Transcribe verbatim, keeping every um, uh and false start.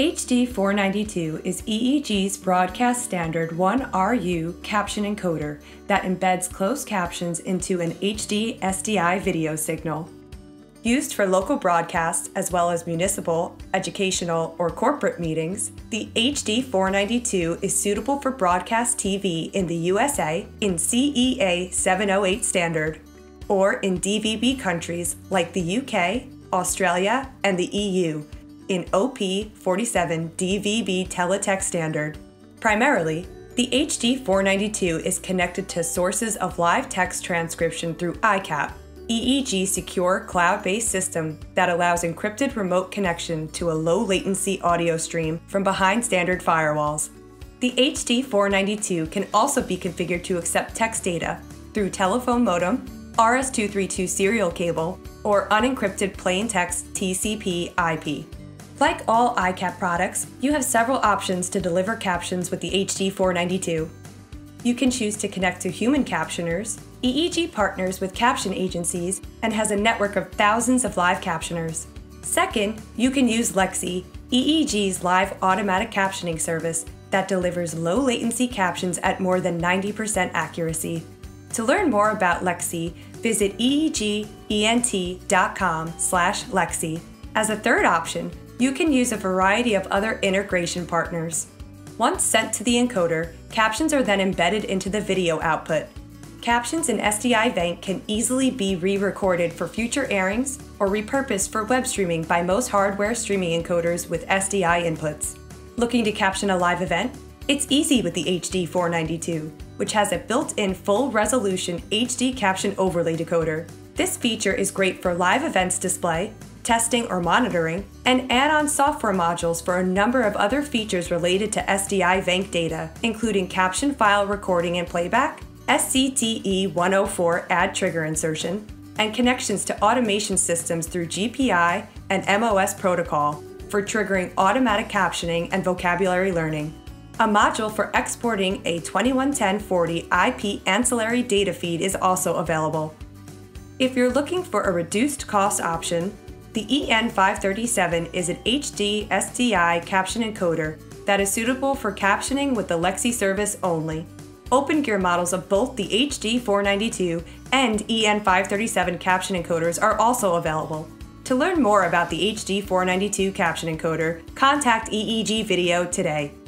H D four ninety-two is E E G's broadcast standard one R U caption encoder that embeds closed captions into an H D S D I video signal. Used for local broadcasts as well as municipal, educational, or corporate meetings, the H D four ninety-two is suitable for broadcast T V in the U S A in C E A seven oh eight standard, or in D V B countries like the U K, Australia, and the E U in O P forty-seven D V B teletext standard. Primarily, the H D four ninety-two is connected to sources of live text transcription through iCap, E E G's secure cloud-based system that allows encrypted remote connection to a low-latency audio stream from behind standard firewalls. The H D four ninety-two can also be configured to accept text data through telephone modem, R S two thirty-two serial cable, or unencrypted plain text T C P I P. Like all iCap products, you have several options to deliver captions with the H D four ninety-two. You can choose to connect to human captioners. E E G partners with caption agencies and has a network of thousands of live captioners. Second, you can use Lexi, E E G's live automatic captioning service that delivers low-latency captions at more than ninety percent accuracy. To learn more about Lexi, visit E E G E N T dot com slash Lexi. As a third option, you can use a variety of other integration partners. Once sent to the encoder, captions are then embedded into the video output. Captions in S D I bank can easily be re-recorded for future airings or repurposed for web streaming by most hardware streaming encoders with S D I inputs. Looking to caption a live event? It's easy with the H D four ninety-two, which has a built-in full-resolution H D caption overlay decoder. This feature is great for live events display, testing or monitoring, and add-on software modules for a number of other features related to S D I bank data, including caption file recording and playback, S C T E one oh four add trigger insertion, and connections to automation systems through G P I and M O S protocol for triggering automatic captioning and vocabulary learning. A module for exporting a twenty-one ten forty I P ancillary data feed is also available. If you're looking for a reduced cost option, the E N five thirty-seven is an H D S D I caption encoder that is suitable for captioning with the Lexi service only. Open gear models of both the H D four ninety-two and E N five thirty-seven caption encoders are also available. To learn more about the H D four ninety-two caption encoder, contact E E G Video today.